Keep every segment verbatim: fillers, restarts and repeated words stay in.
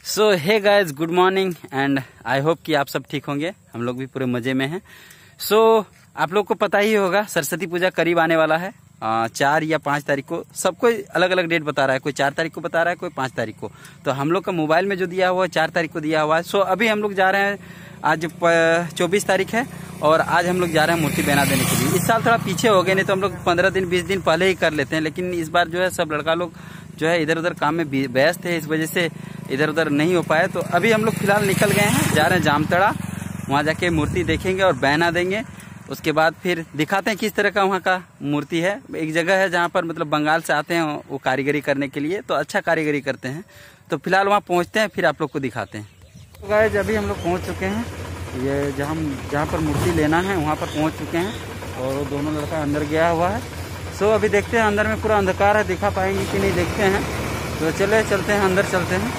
So hey guys, good morning and I hope कि आप सब ठीक होंगे। हम लोग भी पूरे मजे में हैं। सो so, आप लोग को पता ही होगा सरस्वती पूजा करीब आने वाला है। आ, चार या पाँच तारीख को सबको अलग अलग डेट बता रहा है। कोई चार तारीख को बता रहा है, कोई पाँच तारीख को। तो हम लोग का मोबाइल में जो दिया हुआ है चार तारीख को दिया हुआ है। सो so, अभी हम लोग जा रहे हैं। आज चौबीस तारीख है और आज हम लोग जा रहे हैं मूर्ति बना देने के लिए। इस साल थोड़ा पीछे हो गए, नहीं तो हम लोग पंद्रह दिन बीस दिन पहले ही कर लेते हैं। लेकिन इस बार जो है सब लड़का लोग जो है इधर उधर काम में व्यस्त है, इस वजह से इधर उधर नहीं हो पाए। तो अभी हम लोग फिलहाल निकल गए हैं, जा रहे हैं जामतड़ा। वहाँ जाके मूर्ति देखेंगे और बहना देंगे। उसके बाद फिर दिखाते हैं किस तरह का वहाँ का मूर्ति है। एक जगह है जहाँ पर मतलब बंगाल से आते हैं वो कारीगरी करने के लिए, तो अच्छा कारीगरी करते हैं। तो फिलहाल वहाँ पहुँचते हैं, फिर आप लोग को दिखाते हैं। तो गाइस अभी हम लोग पहुँच चुके हैं। ये जहाँ जहाँ पर मूर्ति लेना है वहाँ पर पहुँच चुके हैं और वो दोनों लड़का अंदर गया हुआ है। सो अभी देखते हैं, अंदर में पूरा अंधकार है, दिखा पाएंगे कि नहीं देखते हैं। तो चले चलते हैं, अंदर चलते हैं।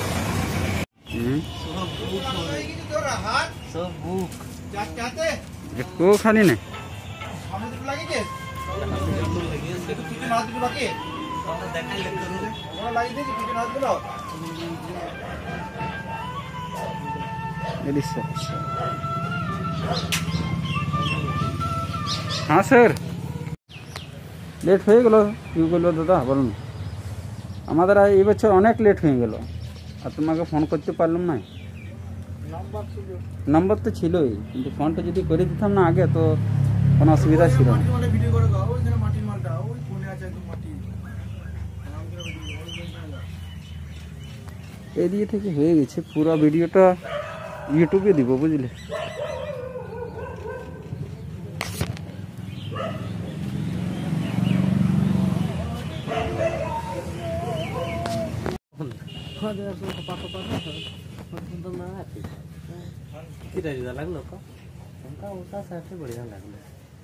को खाली नहीं हाँ सर लेट হয়ে গেল কি করলো দাদা বলুন। আমাদের এই বছর অনেক লেট হয়ে গেল আর তোমাকে ফোন করতে পারলাম না। নাম্বার ছিল নাম্বার তো ছিলই, কিন্তু ফোনটা যদি করে দিতাম না আগে তো কোনো অসুবিধা ছিল না। ভিডিও করে দাও ওইখানে মাটির মালটা ওই কোণে আছে একদম মাটি এই দিয়ে থেকে হয়ে গেছে। পুরো ভিডিওটা ইউটিউবে দিব বুঝলে। लागलो का उनका उल्टा साइड बढ़िया लागलो।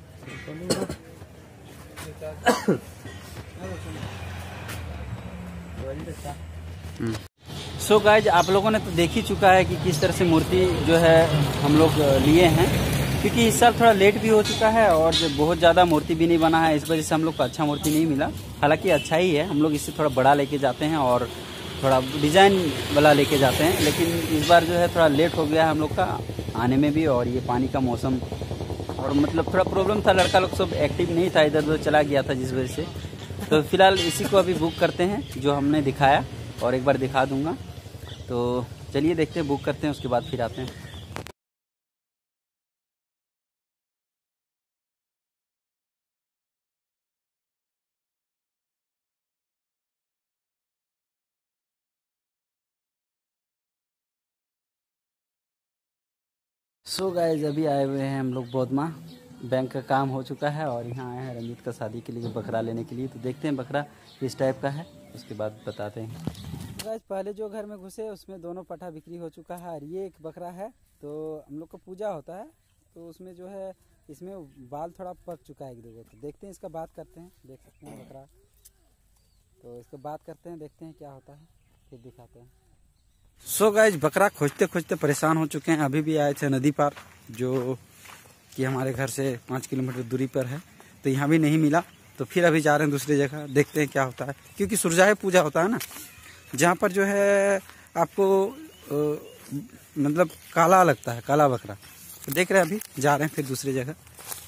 सो गाइज आप लोगों ने तो देख ही चुका है कि किस तरह से मूर्ति जो है हम लोग लिए हैं, क्योंकि इस साल थोड़ा लेट भी हो चुका है और बहुत ज़्यादा मूर्ति भी नहीं बना है। इस वजह से हम लोग को अच्छा मूर्ति नहीं मिला। हालांकि अच्छा ही है, हम लोग इससे थोड़ा बड़ा लेके जाते हैं और थोड़ा डिज़ाइन वाला लेके जाते हैं। लेकिन इस बार जो है थोड़ा लेट हो गया हम लोग का आने में भी, और ये पानी का मौसम और मतलब थोड़ा प्रॉब्लम था। लड़का लोग सब एक्टिव नहीं था, इधर उधर चला गया था जिस वजह से। तो फिलहाल इसी को अभी बुक करते हैं जो हमने दिखाया, और एक बार दिखा दूंगा। तो चलिए देखते हैं, बुक करते हैं, उसके बाद फिर आते हैं। सो so गाइज अभी आए हुए हैं हम लोग बोधमा। बैंक का काम हो चुका है और यहाँ आए हैं रंजीत का शादी के लिए बकरा लेने के लिए। तो देखते हैं बकरा किस टाइप का है, उसके बाद बताते हैं। गाइज पहले जो घर में घुसे उसमें दोनों पठा बिक्री हो चुका है और ये एक बकरा है। तो हम लोग का पूजा होता है तो उसमें जो है इसमें बाल थोड़ा पक चुका है एक दो। तो देखते हैं, इसका बात करते हैं। देख सकते हैं बकरा, तो इसका बात करते हैं, देखते हैं क्या होता है, फिर दिखाते हैं। सो so गाइज बकरा खोजते खोजते परेशान हो चुके हैं। अभी भी आए थे नदी पार, जो कि हमारे घर से पाँच किलोमीटर दूरी पर है। तो यहाँ भी नहीं मिला, तो फिर अभी जा रहे हैं दूसरी जगह, देखते हैं क्या होता है। क्योंकि सुरजाई पूजा होता है ना, जहाँ पर जो है आपको आ, मतलब काला लगता है, काला बकरा। तो देख रहे हैं, अभी जा रहे हैं फिर दूसरी जगह।